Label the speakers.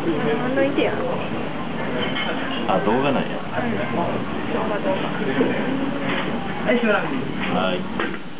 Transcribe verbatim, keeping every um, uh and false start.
Speaker 1: 抜いてや。
Speaker 2: あ、動画なんや。
Speaker 1: 動画動画。
Speaker 2: はい。